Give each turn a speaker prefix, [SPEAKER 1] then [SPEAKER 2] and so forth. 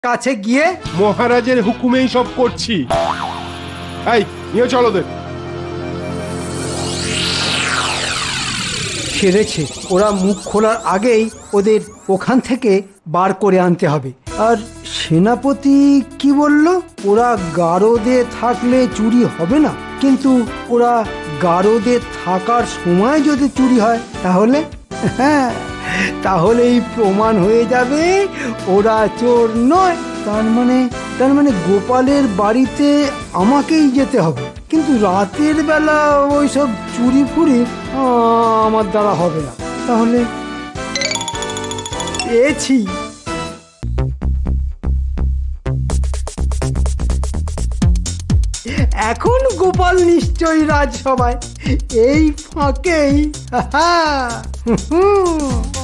[SPEAKER 1] কাছে গিয়ে
[SPEAKER 2] মহারাজের হুকুমেই সব করছি। এই নিয়ে চলো ওদের।
[SPEAKER 1] সেরেছে, ওরা মুখ খোলার আগেই ওদের ওখান থেকে বার করে আনতে হবে। আর সেনাপতি কি বলল? ওরা গারদে থাকলে চুরি হবে না, কিন্তু ওরা গারদে থাকার সময় যদি চুরি হয় তাহলে? হ্যাঁ, তাহলেই প্রমাণ হয়ে যাবে ওরা চোর নয়। তার মানে গোপালের বাড়িতে আমাকেই যেতে হবে, কিন্তু রাতের বেলা ওইসব চুরি ফুরি আমার দ্বারা হবে না। তাহলে পেয়েছি। এখন গোপাল নিশ্চয়ই রাজসভায়, এই ফাঁকেই।